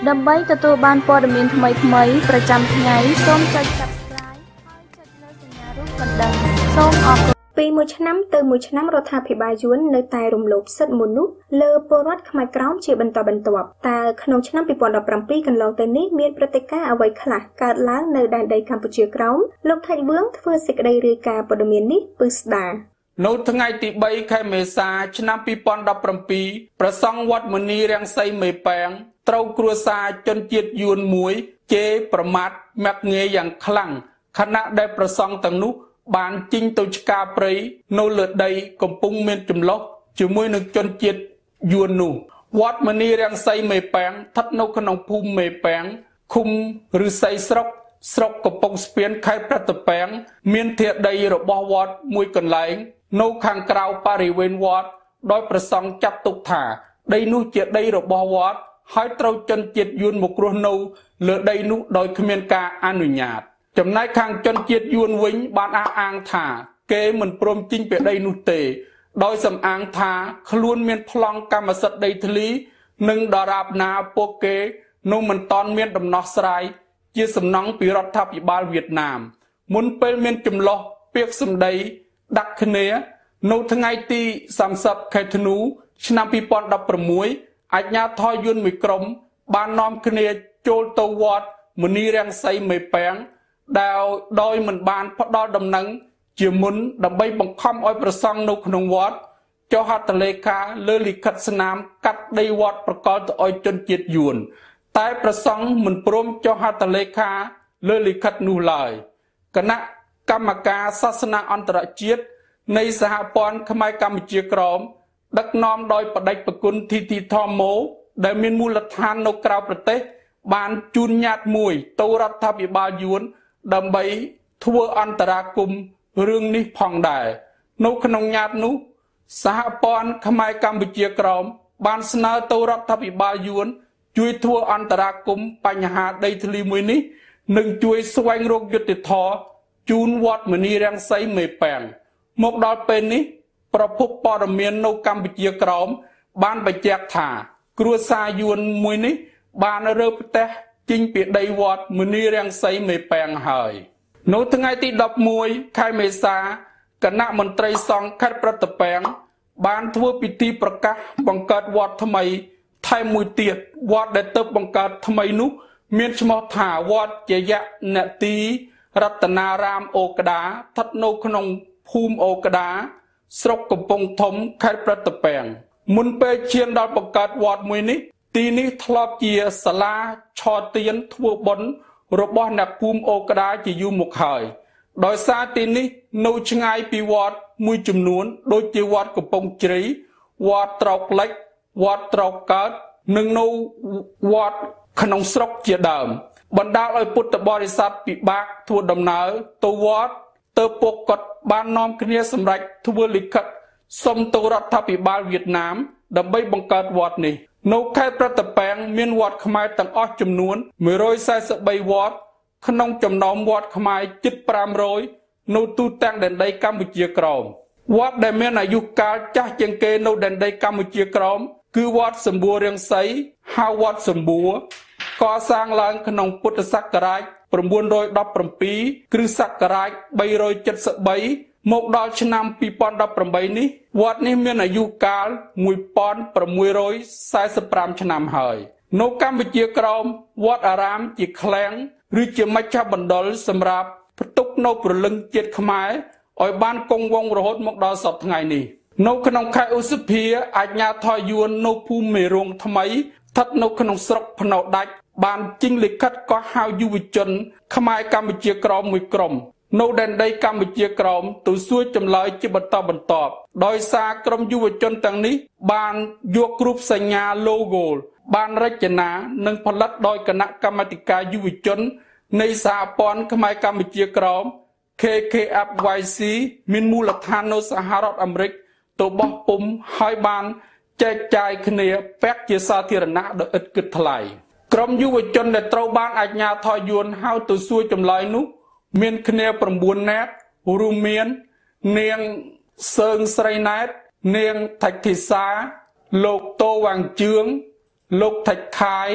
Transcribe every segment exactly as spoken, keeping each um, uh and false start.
ដើម្បីទទួលបានព័ត៌មានថ្មីៗប្រចាំថ្ងៃសូមចុច Subscribe ហើយចុចលើសញ្ញារូបកណ្ដឹងសូមអរគុណពីមួយឆ្នាំទៅមួយឆ្នាំរដ្ឋាភិបាលយួននៅតែរំលោភសិទ្ធិមនុស្សលើពលរដ្ឋខ្មែរក្រោមជាបន្តបន្ទាប់តើក្នុងឆ្នាំពីរពាន់ដប់ប្រាំពីរកន្លងទៅនេះមានព្រឹត្តិការណ៍អ្វីខ្លះកើតឡើងនៅដែនដីកម្ពុជាក្រោមលោកថៃវឿងធ្វើសេចក្តីរាយការណ៍ព័ត៌មាននេះពិស្ដានៅថ្ងៃទីបីខែមេសាឆ្នាំពីរពាន់ដប់ប្រាំពីរព្រះសង្ឃវត្តមុនីរាំងសីមេប៉ែងត្រូវគ្រួសារជនជាតិយួនមួយជេរប្រមាថមាក់ងាយយ៉ាងខ្លាំងខណៈដែលព្រះសង្ឃទាំងនោះបានជិញទៅឆ្ការព្រៃនៅលើដីកំពុងមានចម្លោះជាមួយនឹងជនជាតិយួននោះវត្តមុនីរាំងសីមេប៉ែងស្ថិតនៅក្នុងភូមិមេប៉ែងឃុំឫស្សីស្រុកស្រុកកំពង់ស្ពានខេត្តប្រទប៉ែងមានធាដីរបស់វត្តមួយកន្លែងនៅខាងក្រៅបរិវេណវត្តដោយព្រះសង្ឃចាត់ទុកថាដីនោះជាដីរបស់វត្តហើយត្រូវជនជាតិយួនមករស់នៅលើដីនោះដោយគ្មានការអនុញ្ញាតចំណែកខាងជនជាតិយួនវិញបានអះអាងថាគេមិនព្រមជិញពីដីនោះទេដោយសំអាងថាខ្លួនមានប្លង់កម្មសិទ្ធិដីធ្លីនិងដរាបណាពួកគេនៅមិនទាន់មានដំណោះស្រាយជាសំណងពីរដ្ឋាភិបាលវៀតណាមមុនពេលមានចម្លោះពាក្យសម្ដីដាក់គ្នានៅថ្ងៃទីសាមសិបខែធ្នូឆ្នាំពីរពាន់ដប់ប្រាំមួយអាជ្ញាធរយួនមួយក្រុមបាននាំគ្នាចូលទៅវត្តមុនីរាំងសីមេប៉ែងដែលដោយមិនបានផ្ដល់ដំណឹងជាមុនដើម្បីបង្ខំឲ្យប្រសង់នៅក្នុងវត្តចុះហត្ថលេខាលើលិខិតស្នាមកាត់ដីវត្តប្រកល់ទៅឲ្យជនជាតិយួនតែប្រសង់មិនព្រមចុះហត្ថលេខាលើលិខិតនោះឡើយគណៈកម្មការសាសនាអន្តរជាតិនៃសហព័ន្ធខ្មែរកម្ពុជាក្រមដឹកនាំដោយបដិប្រគុណធីទីធម្មោដែលមានមូលដ្ឋាននៅក្រៅប្រទេសបានជូនញត្តិមួយទៅរដ្ឋាភិបាលយួនដើម្បីធ្វើអន្តរាគមន៍រឿងនេះផងដែរនៅក្នុងញត្តិនោះសហព័ន្ធខ្មែរកម្ពុជាក្រមបានស្នើទៅរដ្ឋាភិបាលយួនជួយធ្វើអន្តរាគមន៍បញ្ហាដីធ្លីមួយនេះនិងជួយស្វែងរកយុត្តិធម៌ជូនវត្តមុនីរាំងសីមេប៉ែងមកដល់ពេលនេះប្រភពព័ត៌មាននៅកម្ពុជាក្រោមបានបញ្ជាក់ថាគ្រួសារយួនមួយនេះបានរើផ្ទះចេញពីដីវត្តមុនីរាំងសីមេប៉ែងហើយនៅថ្ងៃទីដប់មួយខែមេសាគណៈមន្ត្រីសង្ឃខេត្តប្រទប៉ែងបានធ្វើពិធីប្រកាសបង្កើតវត្តថ្មីថែមមួយទៀតវត្តដែលទើបបង្កើតថ្មីនោះមានឈ្មោះថាវត្តជាយនទីរតនារាមអូក្តាស្ថិតនៅក្នុងភូមិអូក្តាស្រុកកំពង់ធំខេត្តប្រទប៉ែងមុនពេលឈានដល់បង្កើតវត្តមួយនេះទីនេះធ្លាប់ជាសាលាឆទានធ្វើបុណ្យរបស់អ្នកភូមិអូក្តាជាយូរមកហើយដោយសារទីនេះនៅឆ្ងាយពីវត្តមួយចំនួនដូចជាវត្តកំពង់ជ្រៃវត្តត្រោកលិចវត្តត្រោកកើតនិងនៅវត្តក្នុងស្រុកជាដើមបណ្ដាលឲ្យពុទ្ធបរិស័ទពិបាកធ្វើដំណើរទៅវត្តទៅពួកគាត់បាននាំគ្នាសម្រេចធ្វើលិខិតសុំទៅរដ្ឋាភិបាលវៀតណាមដើម្បីបង្កើតវត្តនេះនៅខេត្តប្រទប៉ែងមានវត្តខ្មែរទាំងអស់ចំនួនមួយរយសែសិបបីវត្តក្នុងចំណោមវត្តខ្មែរជិតប្រាំរយនៅទូទាំងដែនដីកម្ពុជាក្រោមវត្តដែលមានអាយុកាលចាស់ជាងគេនៅដែនដីកម្ពុជាក្រោមគឺវត្តសម្បួររាំងសីហៅវត្តសម្បួរកសាងឡើងក្នុងពុទ្ធសករាជ៩១៧គ្រិស្តសករាជបីរយседមបីមកដល់ឆ្នាំពីរពាន់ដប់ប្រាំបីនេះវត្តនេះមានអាយុកាលមួយពាន់ប្រាំមួយរយសែសិបប្រាំឆ្នាំហើយនៅកម្ពុជាក្រោមវត្តអារាមជាឃ្លាំងឬជាមជ្ឈមណ្ឌលសម្រាប់ផ្ទុកនៅព្រលឹងជាតិខ្មែរឲ្យបានគង់វង្សរហូតមកដល់សព្វថ្ងៃនេះនៅក្នុងខែឧសភាអាជ្ញាធរយួននៅភូមិមេរោងថ្មីស្ថិតនៅក្នុងស្រុកភ្នៅដាច់បានចេញលិខិតកោះហៅយុវជនខ្មែរកម្ពុជាក្រោមមួយក្រុមនៅដែនដីកម្ពុជាក្រោមទៅសួរចម្លើយជាបន្តបន្ទាប់ដោយសារក្រុមយុវជនទាំងនេះបានយករូបសញ្ញា logo បានរចនានិងផលិតដោយគណៈកម្មាធិការយុវជននៃសហព័ន្ធខ្មែរកម្ពុជាក្រោម K K F Y C មានមូលដ្ឋាននៅសហរដ្ឋអាមេរិកទៅបោះពុម្ពហើយបានចែកចាយគ្នាពាក់ជាសាធារណៈដោយឥតគិតថ្លៃក្រុមយុវជនដែលត្រូវបានអាជ្ញាធរយួនហៅទៅសួរចម្លើយនោះមានគ្នាប្រាំបួននាក់រួមមាននាងសើងស្រីណែតនាងថៃធីសាលោកតូវាងជឿងលោកថៃខាយ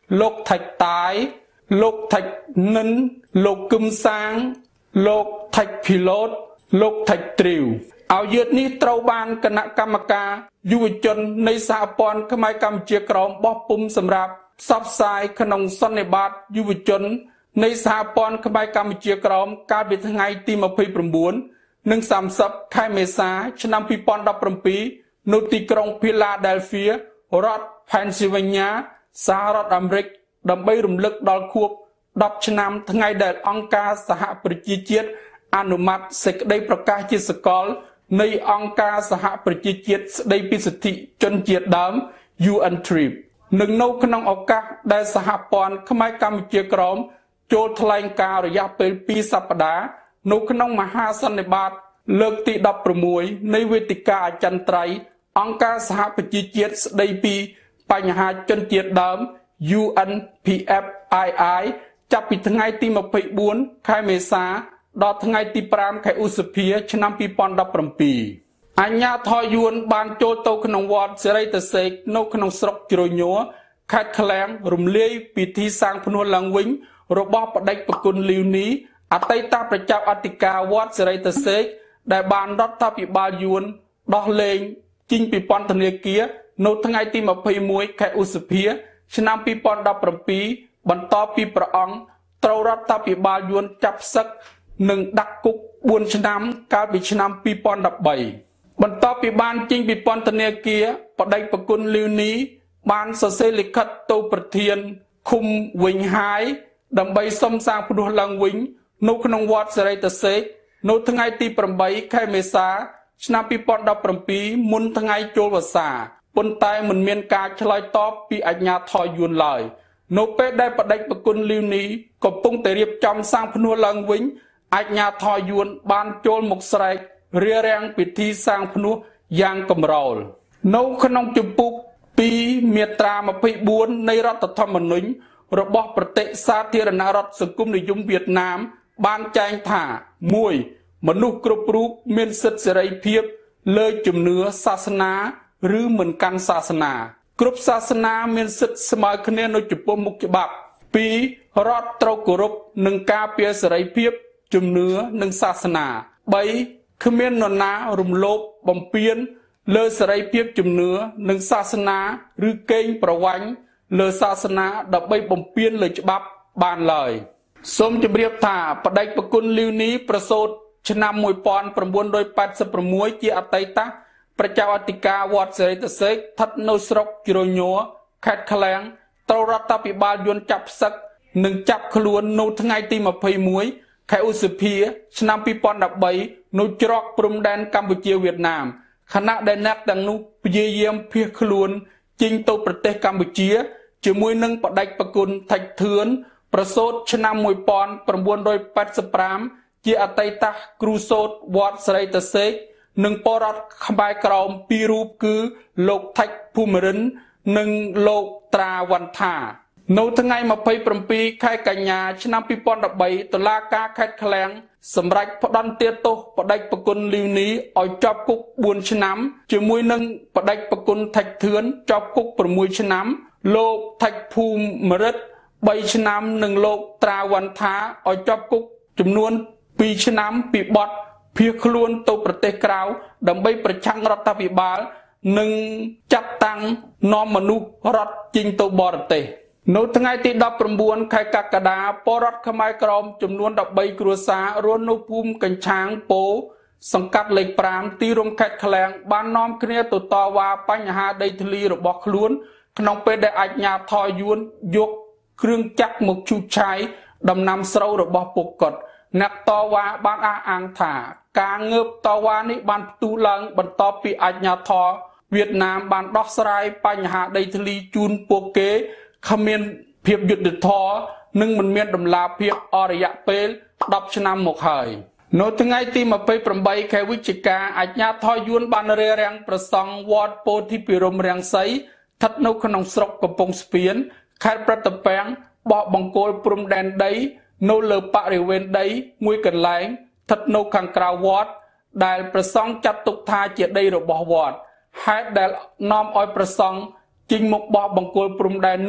លោកថៃតាយលោកថៃនិនលោកគឹមសាងលោកថៃភីឡូតលោកថៃទ្រីវឲ្យយឺតនេះត្រូវបានគណៈកម្មការយុវជននៃសហព័ន្ធខ្មែរកម្ពុជាក្រោមបោះពុំសម្រាប់ផ្សព្វផ្សាយក្នុងសន្និបាតយុវជននៃសហព័ន្ធខ្មែរកម្ពុជាក្រោមកាលពីថ្ងៃទីម្ភៃប្រាំបួននិងសាមសិបខែមេសាឆ្នាំពីរពាន់ដប់ប្រាំពីរនៅទីក្រុង Philadelphia រដ្ឋ Pennsylvania សហរដ្ឋអាមេរិកដើម្បីរំលឹកដល់ខួបដប់ឆ្នាំថ្ងៃដែលអង្គការសហប្រជាជាតិអនុម័តសេចក្តីប្រកាសជាសកលនៃអង្គការសហប្រជាជាតិស្តីពីសិទ្ធិជនជាតិដើម U N T R I P និងនៅក្នុងឱកាសដែលសហព័ន្ធខ្មែរកម្ពុជាក្រោមចូលថ្លែងការណ៍រយៈពេលពីរសប្តាហ៍នៅក្នុងមហាសន្និបាតលើកទីដប់ប្រាំមួយនៃវេទិកាអចិន្ត្រៃយ៍អង្គការសហប្រជាជាតិស្តីពីបញ្ហាជនជាតិដើម U N P F I I ចាប់ពីថ្ងៃទីម្ភៃបួនខែមេសាដល់ថ្ងៃទីប្រាំខែឧសភាឆ្នាំពីរពាន់ដប់ប្រាំពីរអញ្ញាធរយួនបានចូលទៅក្នុងវត្តសេរីតសេកនៅក្នុងស្រុកជ្រញ័រខេត្តឃ្លាំងរំលាយពិធីសាងភ្នួសឡើងវិញរបស់បដិប្រគុណលីវនីអតីតប្រជាអធិការវត្តសេរីតសេកដែលបានរដ្ឋាភិបាលយួនដោះលែងចេញពីពន្ធនាគារនៅថ្ងៃទីម្ភៃមួយខែឧសភាឆ្នាំពីរពាន់ដប់ប្រាំពីរបន្ទាប់ពីព្រះអង្គត្រូវរដ្ឋាភិបាលយួនចាប់ផ្សឹកនិងដាក់គុកបួនឆ្នាំកាលពីឆ្នាំពីរពាន់ដប់បីបន្ទាប់ពីបានចេញពីពន្ធនាគារបដិប្រគុណលីវនីបានសរសេរលិខិតទៅប្រធានឃុំវិញហើយដើម្បីសុំសាងភ្នួសឡើងវិញនៅក្នុងវត្តសេរីតសេកនៅថ្ងៃទីប្រាំបីខែមេសាឆ្នាំពីរពាន់ដប់ប្រាំពីរមុនថ្ងៃចូលវស្សាប៉ុន្តែមិនមានការឆ្លើយតបពីអាជ្ញាធរយួនឡើយនៅពេលដែលបដិប្រគុណលីវនីកំពុងតែរៀបចំសាងភ្នួសឡើងវិញអាជ្ញាធរយួនបានចូលមកស្រែករារាំងពិធីសាងភ្នួសយ៉ាងកម្រោលនៅក្នុងជំពូកពីរមាត្រាម្ភៃបួននៃរដ្ឋធម្មនុញ្ញរបស់ប្រទេសសាធារណរដ្ឋសង្គមនិយមវៀតណាមបានចែងថាមួយមនុស្សគ្រប់រូបមានសិទ្ធិសេរីភាពលើជំនឿសាសនាឬមិនកាន់សាសនាគ្រប់សាសនាមានសិទ្ធិស្មើគ្នានៅចំពោះមុខច្បាប់ពីររដ្ឋត្រូវគោរពនិងការពារសេរីភាពជំនឿនិងសាសនាបីគ្មាននរណារំលោភបំពានលើសេរីភាពជំនឿនិងសាសនាឬកេងប្រវ័ញ្ចលើសាសនាដើម្បីបំពានលើច្បាប់បានឡើយសូមជម្រាបថាបដិប្រគុណលីវនីប្រសូតឆ្នាំមួយពាន់ប្រាំបួនរយប៉ែតសិបប្រាំមួយជាអតីតប្រជាអធិការវត្តសេរីតសេកស្ថិតនៅស្រុកជ្រញ័រខេត្តឃ្លាំងត្រូវរដ្ឋាភិបាលយួនចាប់ផ្សឹកនិងចាប់ខ្លួននៅថ្ងៃទីម្ភៃមួយខែឧសភាឆ្នាំពីរពាន់ដប់បីនៅច្រកព្រំដែនកម្ពុជាវៀតណាមខណៈដែលអ្នកទាំងនោះព្យាយាមភៀសខ្លួនចេញទៅប្រទេសកម្ពុជាជាមួយនឹងបដិប្រគុណថៃធឿនប្រសូតឆ្នាំមួយពាន់ប្រាំបួនរយប៉ែតសិបប្រាំជាអតីតគ្រូសូត្រវត្តសេរីតសេកនិងបរដ្ឋខ្មែរក្រោមពីររូបគឺលោកថៃភូមិរិននិងលោកត្រាវណ្ណថានៅថ្ងៃម្ភៃប្រាំពីរខែកញ្ញាឆ្នាំពីរពាន់ដប់បីតុលាការខេត្តឃ្លាំងសម្រេចផ្តន្ទាទោសបដិប្រគុណលីវនីឲ្យជាប់គុកបួនឆ្នាំជាមួយនឹងបដិប្រគុណថៃធឿនជាប់គុកប្រាំមួយឆ្នាំលោកថៃភូមិរិទ្ធបីឆ្នាំនិងលោកត្រាវណ្ណថាឲ្យជាប់គុកចំនួនពីរឆ្នាំពីបទភៀសខ្លួនទៅប្រទេសក្រៅដើម្បីប្រឆាំងរដ្ឋាភិបាលនិងចាត់តាំងនាំមនុស្សរត់ចេញទៅបរទេសនៅថ្ងៃទីដប់ប្រាំបួនខែកក្កដាពលរដ្ឋខ្មែរក្រមចំនួនដប់បីគ្រួសាររស់នៅភូមិកញ្ឆាងពោសង្កាត់លេខប្រាំទីរួមខេត្តឃ្លាំងបាននាំគ្នាទៅតវ៉ាបញ្ហាដីធ្លីរបស់ខ្លួនក្នុងពេលដែលអាជ្ញាធរយួនយកគ្រឿងចាក់មកឈូសឆាយដំណាំស្រូវរបស់ពួកគាត់អ្នកតវ៉ាបានអះអាងថាការងើបតវ៉ានេះបានផ្ទុះឡើងបន្ទាប់ពីអាជ្ញាធរវៀតណាមបានដោះស្រាយបញ្ហាដីធ្លីជូនពួកគេគ្មានភាពយុត្តិធម៌និងមិនមានដំណាភាពអររយៈពេលដប់ឆ្នាំមកហើយនៅថ្ងៃទីម្ភៃប្រាំបីខែវិច្ឆិកាអាជ្ញាធរយួនបានរារាំងប្រសង់វត្តពោធិពិរមរាំងសីស្ថិតនៅក្នុងស្រុកកំពង់ស្ពានខេត្តប្រតាពាំងបោះបង្គោលព្រំដែនដីនៅលើបរិវេណដីមួយកន្លែងស្ថិតនៅខាងក្រៅវត្តដែលប្រសង់ចាត់ទុកថាជាដីរបស់វត្តហេតុដែលនាំឲ្យប្រសង់ចេញមកបោះបង្គោលព្រំដែននោះ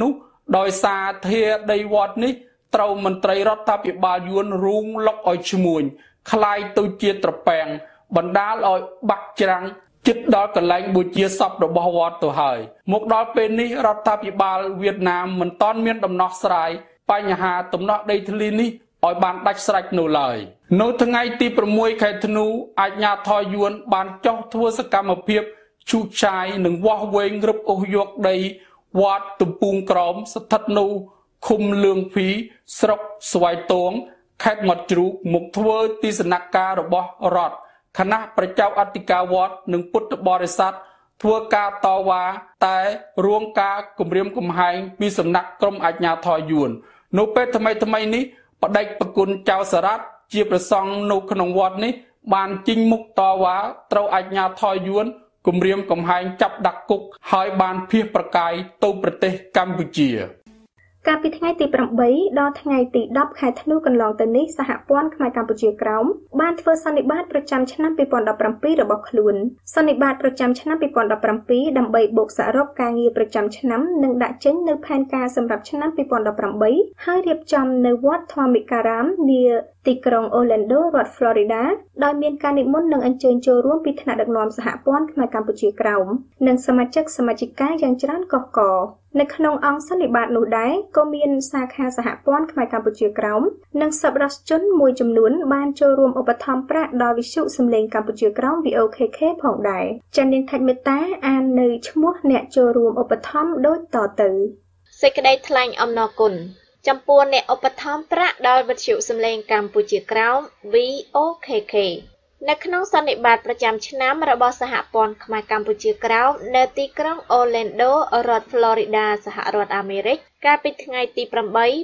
ដោយសារធាដីវត្តនេះត្រូវមន្ត្រីរដ្ឋាភិបាលយួនរូងលុកឲ្យឈ្មួញคล้ายទៅជាត្រពាំងបណ្ដាលឲ្យបាក់ច្រាំងជិតដល់កន្លែងបូជាសពរបស់វត្តទៅហើយមកដល់ពេលនេះរដ្ឋាភិបាលវៀតណាមមិនទាន់មានដំណោះស្រាយបញ្ហាទំនាស់ដីធ្លីនេះឲ្យបានដាច់ស្រេចនៅឡើយនៅថ្ងៃទី6ខែធ្នូអាជ្ញាធរយួនបានចុះធ្វើសកម្មភាពឈូសឆាយនិងវាស់វែងរឹបអូសយកដីវត្តទំពូងក្រោមស្ថិតនៅឃុំលឿងភីស្រុកស្វាយតងខេត្តមាត់ជ្រូកមកធ្វើទីសនការរបស់រដ្ឋគណៈប្រជាអធិការវត្តនិងពុទ្ធបរិស័ទធ្វើការតវ៉ាតែរួងការគម្រាមកំហែងពីសំណាក់ក្រុមអាជ្ញាធរយួននៅពេលថ្មីថ្មីនេះបដិប្រគុណចៅសារ៉ាត់ជាព្រះសង្ឃនៅក្នុងវត្តនេះបានជិញមុខតវ៉ាត្រូវអាជ្ញាធរយួនគម្រាមកំហែងចាប់ដាក់គុកហើយបានភៀសប្រកាយទៅប្រទេសកម្ពុជាកាលពីថ្ងៃទី8ដល់ថ្ងៃទី10ខែធ្នូកន្លងទៅនេះសហព័ន្ធខ្មែរកម្ពុជាក្រោមបានធ្វើសន្និបាតប្រចាំឆ្នាំពីរពាន់ដប់ប្រាំពីររបស់ខ្លួនសន្និបាតប្រចាំឆ្នាំពីរពាន់ដប់ប្រាំពីរដើម្បីបូកសរុបការងារប្រចាំឆ្នាំនិងដាក់ចេញនូវផែនការសម្រាប់ឆ្នាំពីរពាន់ដប់ប្រាំបីហើយរៀបចំនៅវត្តធម្មមិការ៉ាមនាទីក្រុង Orlando រដ្ឋ Florida ដោយមានការនិមន្តនិងអញ្ជើញចូលរួមពីថ្នាក់ដឹកនាំសហព័ន្ធខ្មែរកម្ពុជាក្រោមនិងសមាជិកសមាជិកាយ៉ាងច្រើនកុះករនៅក្នុងអង្គសន្និបាតនោះដែរក៏មានសាខាសហព័ន្ធខ្មែរកម្ពុជាក្រោមនិងសប្បុរសជនមួយចំនួនបានចូលរួមឧបត្ថម្ភប្រាក់ដល់វិទ្យុសំឡេងកម្ពុជាក្រោម វី អូ ខេ ខេ ផងដែរចា៎នាងថៃមេត្តាអាននៅឈ្មោះអ្នកចូលរួមឧបត្ថម្ភដូចតទៅសេចក្តីថ្លែងអំណរគុណចំពោះអ្នកឧបត្ថម្ភប្រាក់ដល់វិទ្យុសំឡេងកម្ពុជាក្រោម វី អូ ខេ ខេ នៅក្នុងសន្និបាតប្រចាំឆ្នាំរបស់សហព័ន្ធខ្មែរកម្ពុជាក្រោមនៅទីក្រុង Orlando រដ្ឋ Florida សហរដ្ឋអាមេរិកកាលពីថ្ងៃទី8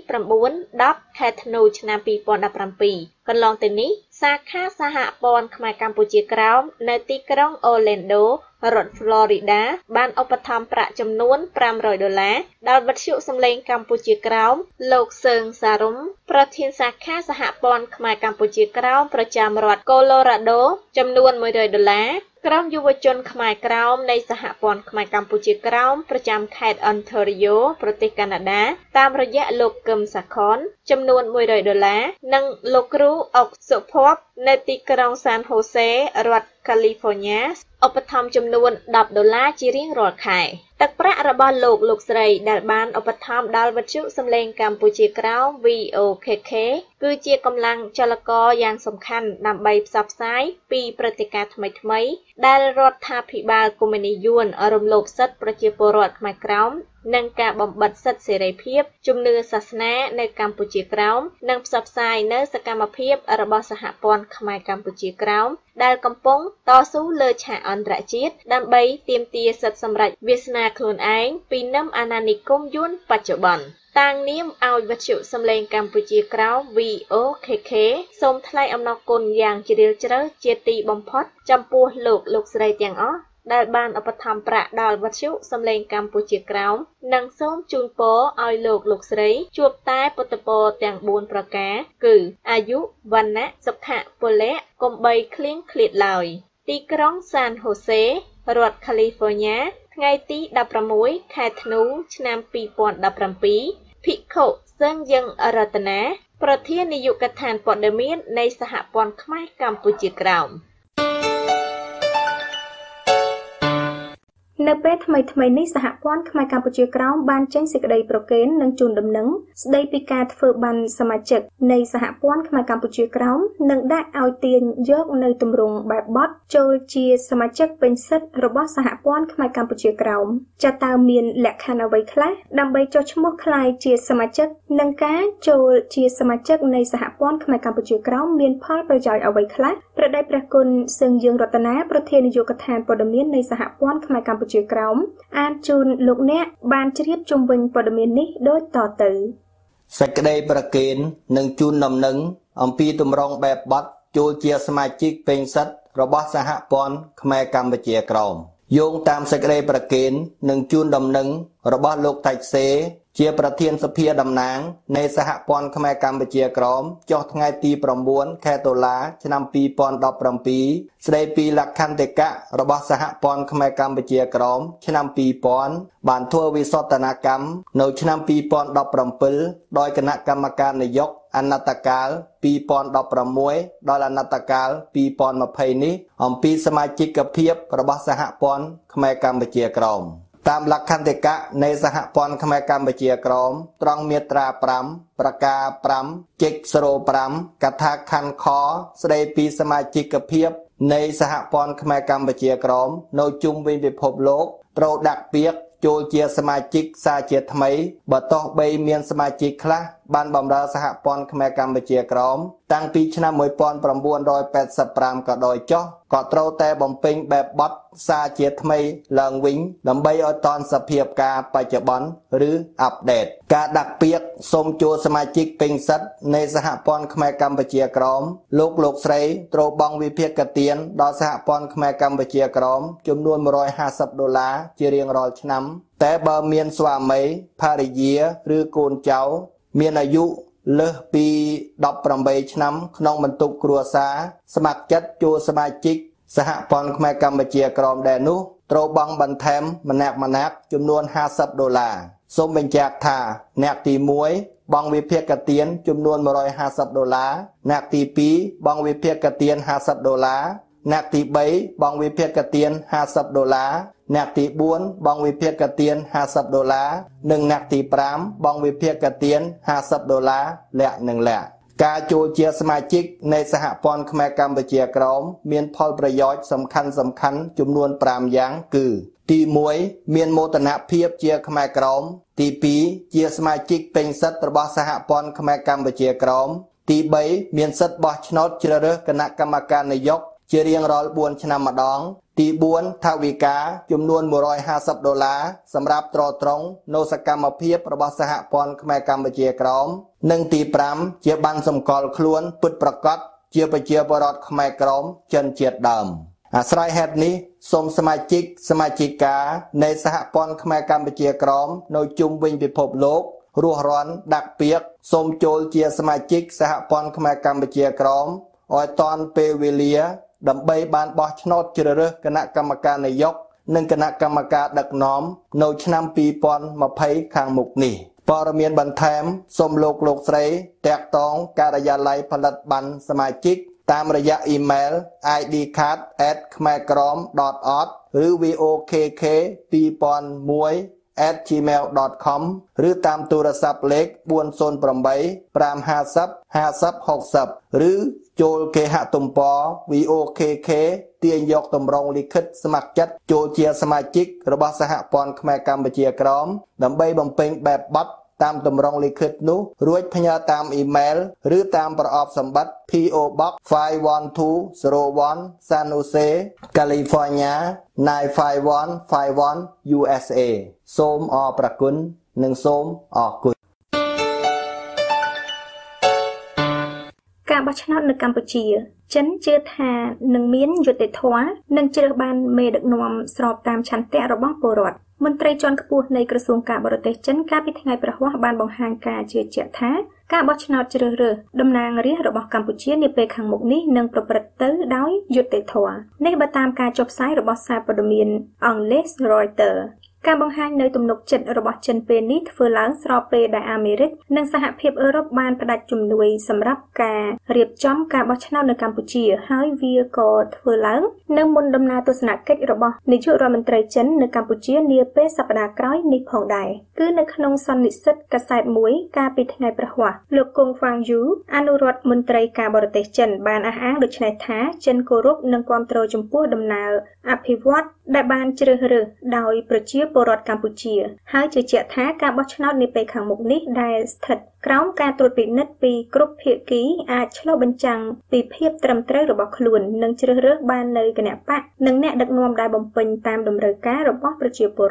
9 10ខែធ្នូឆ្នាំពីរពាន់ដប់ប្រាំពីរកន្លងទៅនេះសាខាសហព័ន្ធខ្មែរកម្ពុជាក្រោមនៅទីក្រុង Orlando រដ្ឋ Florida បានឧបត្ថម្ភប្រាក់ចំនួនប្រាំរយដុល្លារដល់វិទ្យុសំឡេងកម្ពុជាក្រោមលោកសឿងសារុំប្រធានសាខាសហព័ន្ធខ្មែរកម្ពុជាក្រោមប្រចាំរដ្ឋ Colorado ចំនួនមួយរយដុល្លារក្រុមយុវជនខ្មែរក្រោមនៃសហព័ន្ធខ្មែរកម្ពុជាក្រោមប្រចាំខេត្ត Ontario ប្រទេសកាណាដាតាមរយៈលោកកឹមសាខនចំនួនមួយរយដុល្លារនិងលោកគ្រូអុកសុភ័ព្វនៅទីក្រុង San Jose រដ្ឋ California ឧបត្ថម្ភចំនួនដប់ដុល្លារជារៀងរាល់ខែទឹកប្រាក់របស់លោកលោកស្រីដែលបានឧបត្ថម្ភដល់វិទ្យុសំឡេងកម្ពុជាក្រោម វី អូ ខេ ខេ គឺជាកម្លាំងចលករយ៉ាងសំខាន់ដើម្បីផ្សព្វផ្សាយពីព្រឹត្តិការណ៍ថ្មីៗដែលរដ្ឋាភិបាលកុម្មុយនីសយួនរំលោភសិទ្ធិប្រជាពលរដ្ឋខ្មែរក្រោមនិងការបំបិទសិទ្ធិសេរីភាពជំនឿសាសនានៅកម្ពុជាក្រោមនិងផ្សព្វផ្សាយនៅសកម្មភាពរបស់សហព័ន្ធខ្មែរកម្ពុជាក្រោមដែលកំពុងតស៊ូលើឆាកអន្តរជាតិដើម្បីទាមទារសិទ្ធិសម្រេចវាសនាខ្លួនឯងពីនឹមអាណានិគមយួនបច្ចុប្បន្នតាំងនាមឲ្យវិទ្យុសំឡេងកម្ពុជាក្រោម វី អូ ខេ ខេ សូមថ្លែងអំណរគុណយ៉ាងជ្រាលជ្រៅជាទីបំផុតចំពោះលោកលោកស្រីទាំងអស់ដែលបានឧបត្ថម្ភប្រាក់ដល់វិទ្យុសំឡេងកម្ពុជាក្រោមនិងសូមជូនពរឲ្យលោកលោកស្រីជួបតែពុទ្ធពរទាំងបួនប្រការគឺអាយុវណ្ណៈសុខៈពលៈកុំបីឃ្លៀងឃ្លាតឡើយទីក្រុង San Jose រដ្ឋ California ថ្ងៃទីដប់ប្រាំមួយខែធ្នូឆ្នាំពីរពាន់ដប់ប្រាំពីរភិក្ខុសឹងយើងរតនាប្រធាននាយកដ្ឋានព័ត៌មាននៃសហព័ន្ធខ្មែរកម្ពុជាក្រោមនៅពេលថ្មីថ្មីនេះសហព័ន្ធខ្មែរកម្ពុជាក្រោមបានចេញសេចក្តីប្រកេននិងជូនដំណឹងស្តីពីការធ្វើប័ណ្ណសមាជិកនៃសហព័ន្ធខ្មែរកម្ពុជាក្រោមនិងដាក់ឲ្យទាញយកនៅទម្រង់បែបបទចូលជាសមាជិកពេញសិទ្ធិរបស់សហព័ន្ធខ្មែរកម្ពុជាក្រោមចាតើមានលក្ខខណ្ឌអ្វីខ្លះដើម្បីចុះឈ្មោះក្លាយជាសមាជិកនិងការចូលជាសមាជិកនៃសហព័ន្ធខ្មែរកម្ពុជាក្រោមមានផលប្រយោជន៍អ្វីខ្លះព្រះដេចព្រះគុណសឹងយើងរតនាប្រធាននាយកដ្ឋានព័ត៌មាននៃសហព័ន្ធខ្មែរកម្ពុជាក្រោមអានជូនលោកអ្នកបានជ្រាបជុំវិញព័ត៌មាននេះដូចតទៅសេចក្តីប្រកេននិងជូនដំណឹងអំពីទម្រង់បែបបទចូលជាសមាជិកពេញសិទ្ធិរបស់សហព័ន្ធខ្មែរកម្ពុជាក្រោមយោងតាមសេចក្តីប្រកេននិងជូនដំណឹងរបស់លោកតាច់សេជាប្រធានសភាតំណាងនៃសហព័ន្ធខ្មែរកម្ពុជាក្រមចុះថ្ងៃទីប្រាំបួនខែតុលាឆ្នាំពីរពាន់ដប់ប្រាំពីរស្ដីពីលក្ខន្តិកៈរបស់សហព័ន្ធខ្មែរកម្ពុជាក្រមឆ្នាំពីរពាន់បានធ្វើវិសោធនកម្មនៅឆ្នាំពីរពាន់ដប់ប្រាំពីរដោយគណៈកម្មការនយោបាយអនត្តកាលពីរពាន់ដប់ប្រាំមួយដល់អនត្តកាលពីរពាន់ម្ភៃនេះអំពីសមាជិកភាពរបស់សហព័ន្ធខ្មែរកម្ពុជាក្រមតាមលក្ខន្តិកៈនៃសហព័ន្ធខ្មែរកម្ពុជាក្រមត្រង់មាត្រាប្រាំប្រការប្រាំចុចศูนย์ប្រាំកថាខណ្ឌខស្ដីពីសមាជិកភាពនៃសហព័ន្ធខ្មែរកម្ពុជាក្រមនៅជុំវិញពិភពលោកត្រូវដាក់ពាក្យចូលជាសមាជិកសាជាថ្មីបើទោះបីមានសមាជិកខ្លះបានបម្រើសហព័ន្ធខ្មែរកម្ពុជាក្រមតាំងពីឆ្នាំmột nghìn chín trăm tám mươi lămក៏ដោយចុះក៏ត្រូវតែបំពេញបែបបទសារជាថ្មីឡើងវិញដើម្បីឲ្យតាន់សភាពការបច្ចុប្បន្នឬអាប់ដេតការដាក់ពាក្យសូមចូលសមាជិកពេញសិទ្ធិនៃសហព័ន្ធខ្មែរកម្ពុជាក្រមលោកលោកស្រីត្រូវបង់វិភាគទានដល់សហព័ន្ធខ្មែរកម្ពុជាក្រមចំនួនmột trăm hai mươiដុល្លារជារៀងរាល់ឆ្នាំតែបើមានស្វាមីភរិយាឬកូនចៅមានអាយុលើសពីដប់ប្រាំបីឆ្នាំក្នុងបន្ទុកគ្រួសារស្ម័គ្រចិត្តចូលសមាជិកសហព័ន្ធខ្មែរកម្ពុជាក្រមដែរនោះត្រូវបង់បន្ថែមម្នាក់ម្នាក់ចំនួនห้าสิบដុល្លារសូមបញ្ជាក់ថាអ្នកទីមួយបង់វិភាគទានចំនួនmột trăm hai mươiដុល្លារអ្នកទីពីរបង់វិភាគទានห้าสิบដុល្លារអ្នកទីបីបង់វិភាគទានห้าสิบដុល្លារអ្នកទីបួនបង់វិភាគទានห้าสิบដុល្លារនិងអ្នកទីប្រាំបង់វិភាគទានห้าสิบដុល្លារលាក់នឹងលាក់ការចូលជាសមាជិកនៃសហព័ន្ធខ្មែរកម្ពុជាក្រមមានផលប្រយោជន៍សំខាន់សំខាន់ចំនួនប្រាំយ៉ាងគឺទីមួយមានមោទនភាពជាខ្មែរក្រមទីពីរជាសមាជិកពេញសិទ្ធិរបស់សហព័ន្ធខ្មែរកម្ពុជាក្រមទីបីមានសិទ្ធិបោះឆ្នោតជ្រើសរើសគណៈកម្មការនយោបាយជារៀងរាល់បួនឆ្នាំម្ដងទីបួនថវិកាចំនួនmột trăm hai mươiដុល្លារសម្រាប់ទ្រទ្រង់នៅសកម្មភាពរបស់សហព័ន្ធខ្មែរកម្ពុជាក្រមនិងទីប្រាំជាប័ណ្ណសម្គាល់ខ្លួនពិតប្រាកដជាប្រជាពលរដ្ឋខ្មែរក្រមចិនជាតិដើមអាស្រ័យហេតុនេះសូមសមាជិកសមាជិកានៃសហព័ន្ធខ្មែរកម្ពុជាក្រមនៅជុំវិញពិភពលោករស់រាន់ដាក់ពាក្យសូមចូលជាសមាជិកសហព័ន្ធខ្មែរកម្ពុជាក្រមឲ្យតាន់ពេលវេលាដើម្បីបានបោះឆ្នោតជ្រើសរើសគណៈកម្មការនយោបាយនិងគណៈកម្មការដឹកនាំនៅឆ្នាំពីរពាន់ម្ភៃខាងមុខនេះព័ត៌មានបន្ថែមសូមលោកលោកស្រីតាក់ទងការិយាល័យផលិតប័ណ្ណសមាជិកតាមរយៈអ៊ីមែល i d card at khmerkrom dot org ឬ v o k k two thousand one at gmail dot com ឬតាមទូរស័ព្ទលេខbốn không eight five five không five không sáu khôngឬចូលគេហទំព័រ v o k k ទាញយកតម្រងលិខិតស្ម័គ្រចិត្តចូលជាសមាជិករបស់សហព័ន្ធខ្មែរកម្ពុជាក្រមដើម្បីបំពេញបែបបទតាមតម្រងលិខិតនោះរួចផ្ញើតាមអ៊ីមែលឬតាមប្រអប់សម្បត្តិ P O Box five one two zero one San Jose California nine five one five one U S A សូមអរព្រគុណនិងសូមអរគុណការបោះឆ្នោតនៅកម្ពុជាចិនជឿថានឹងមានយុត្តិធម៌និងជ្រើសបានមេដឹកនាំស្របតាមឆន្ទៈរបស់ពលរដ្ឋមន្ត្រីជាន់ខ្ពស់នៃក្រសួងការបរទេសចិនកាលពីថ្ងៃប្រហ័សបានបង្ហាញការជឿជាក់ថាការបោះឆ្នោតជ្រើសរើសតំណាងរាស្ត្ររបស់កម្ពុជានាពេលខាងមុខនេះនឹងប្រព្រឹត្តទៅដោយយុត្តិធម៌នេះបើតាមការចុះផ្សាយរបស់សារព័ត៌មានអង់គ្លេស Reuters ការបង្ហាញនៅទំនុកចិត្តរបស់ចិនពេលនេះធ្វើឡើងស្របពេលដែលអាមេរិកនិងសហភាពអឺរ៉ុបបានផ្តាច់ជំនួយសម្រាប់ការរៀបចំការបោះឆ្នោតនៅកម្ពុជាហើយវាក៏ធ្វើឡើងនៅមុនដំណើរទស្សនកិច្ចរបស់នាយករដ្ឋមន្ត្រីចិននៅកម្ពុជានាពេលសប្តាហ៍ក្រោយនេះផងដែរគឺនៅក្នុងសន្និសីទកាសែតមួយកាលពីថ្ងៃប្រហ័សលោកកុងហ្វាងយូអនុរដ្ឋមន្ត្រីការបរទេសចិនបានអះអាងដូចនេះថាចិនគោរពនិងគាំទ្រចំពោះដំណើរអភិវឌ្ឍន៍ដែលបានជ្រើសរើសដោយប្រជាពលរដ្ឋកម្ពុជាហើយជឿជាក់ថាការបោះឆ្នោតនាពេលខាងមុខនេះដែលស្ថិតក្រោមការត្រួតពិនិត្យពីគ្រប់ភាគីអាចឆ្លុះបញ្ចាំងពីភាពត្រឹមត្រូវរបស់ខ្លួននិងជ្រើសរើសបាននៅគណបកនិងអ្នកដឹកនាំដែលបំពេញតាមតម្រូវការរបស់ប្រជាពលរដ្ឋ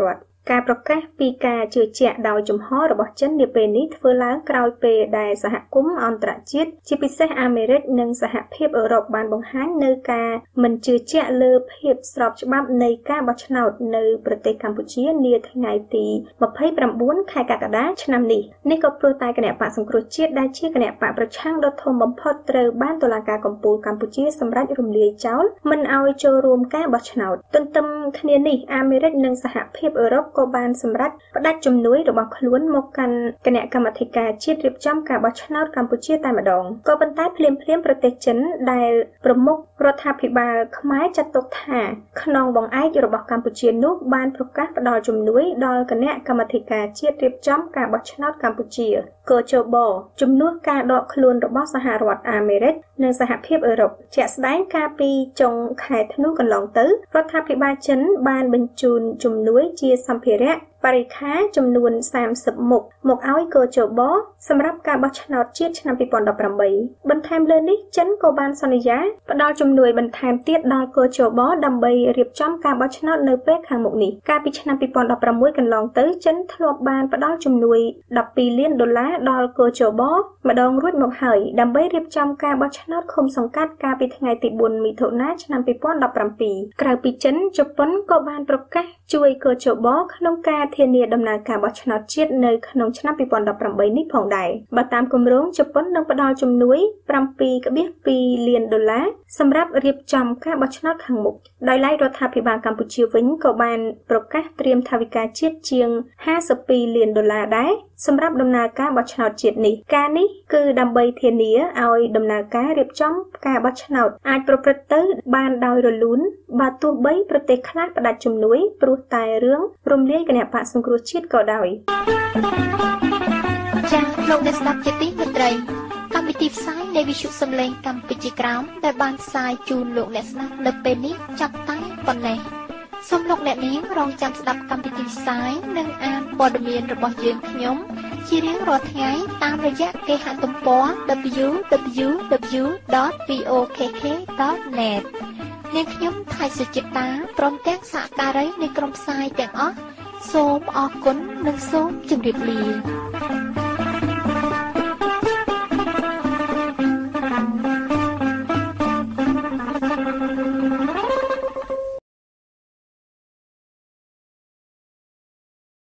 ការប្រកាសពីការជឿជាក់ដោយជំហររបស់ចិននាពេលនេះធ្វើឡើងក្រោយពេលដែលសហគមន៍អន្តរជាតិជាពិសេសអាមេរិកនិងសហភាពអឺរ៉ុបបានបង្ហាញនៅការមិនជឿជាក់លើភាពស្របច្បាប់នៃការបោះឆ្នោតនៅប្រទេសកម្ពុជានាថ្ងៃទីម្ភៃប្រាំបួនខែកក្កដាឆ្នាំនេះនេះក៏ព្រោះតែគណៈបកសង្គ្រោះជាតិដែលជាគណៈបកប្រឆាំងដ៏ធំបំផុតត្រូវបានតុលាការកំពូលកម្ពុជាសម្រេចរំលាយចោលមិនឲ្យចូលរួមការបោះឆ្នោតទន្ទឹមគ្នានេះអាមេរិកនិងសហភាពអឺរ៉ុបក៏បានសម្រេចផ្តាច់ជំនួយរបស់ខ្លួនមកកាន់គណៈកម្មាធិការជាតិរៀបចំការបោះឆ្នោតកម្ពុជាតែម្ដងក៏ប៉ុន្តែភ្លាមភ្លាមប្រទេសចិនដែលប្រមុខរដ្ឋាភិបាលខ្មែរចាត់ទុកថាខ្នងបង្អែករបស់កម្ពុជានោះបានប្រកាសផ្ដល់ជំនួយដល់គណៈកម្មាធិការជាតិរៀបចំការបោះឆ្នោតកម្ពុជាកោជបជំនួសការដកខ្លួនរបស់សហរដ្ឋអាមេរិកនិងសហភាពអឺរ៉ុបជាក់ស្ដែងកាលពីចុងខែធ្នូកន្លងទៅរដ្ឋាភិបាលចិនបានបញ្ជូនជំនួយជាសម្ភារៈបរិក្ខារចំនួនសាមសិបមុខមកឲ្យកោជបសម្រាប់ការបោះឆ្នោតជាតិឆ្នាំពីរពាន់ដប់ប្រាំបីបន្ថែមលើនេះចិនក៏បានសន្យាផ្ដល់ជំនួយបន្ថែមទៀតដល់កោជបដើម្បីរៀបចំការបោះឆ្នោតនៅពេលខាងមុខនេះកាលពីឆ្នាំពីរពាន់ដប់ប្រាំមួយកន្លងទៅចិនធ្លាប់បានផ្ដល់ជំនួយដប់ពីរលានដុល្លារដល់កោជបម្ដងរួចមកហើយដើម្បីរៀបចំការបោះឆ្នោតឃុំសង្កាត់កាលពីថ្ងៃទីបួនមិថុនាឆ្នាំពីរពាន់ដប់ប្រាំពីរក្រៅពីចិនជប៉ុនក៏បានប្រកាសជួយកោជបក្នុងការធានាដំណើរការបោះឆ្នោតជាតិនៅក្នុងឆ្នាំពីរពាន់ដប់ប្រាំបីនេះផងដែរបើតាមគម្រោងជប៉ុននឹងផ្ដល់ជំនួយ ប្រាំពីរកន្លះពីរលានដុល្លារសម្រាប់រៀបចំការបោះឆ្នោតខាងមុខដោយឡែករដ្ឋាភិបាលកម្ពុជាវិញក៏បានប្រកាសត្រៀមថវិកាជាតិជាងห้าสิบពីរលានដុល្លារដែរសម្រាប់ដំណើរការបោះឆ្នោតជាតិនេះការនេះគឺដើម្បីធានាឲ្យដំណើរការរៀបចំការបោះឆ្នោតអាចប្រព្រឹត្តទៅបានដោយរលូនបើទោះបីប្រទេសខ្លះផ្ដាច់ជំនួយព្រោះតែរឿងរំលាយគណៈបកសង្គ្រោះជាតិក៏ដោយចា៎លោកអ្នកស្ដាប់ជាទីមេត្រីកម្មវិធីផ្សាយនៃវិទ្យុសំឡេងកម្ពុជាក្រោមដែលបានផ្សាយជូនលោកអ្នកស្ដាប់នៅពេលនេះចាប់តែប៉ុណ្ណេះសូមលោកអ្នកនាងរងចាំស្ដាប់កម្មវិធីផ្សាយនិងអានព័ត៌មានរបស់យើងខ្ញុំជារៀងរាល់ថ្ងៃតាមរយៈគេហទំព័រ ដប៊្យូ ដប៊្យូ ដប៊្យូ ដត វី អូ ខេ ខេ ដត net នាងខ្ញុំថៃសុចិតាព្រមទាំងសហការីនៃក្រុមផ្សាយទាំងអស់សូមអរគុណនិងសូមជម្រាបលា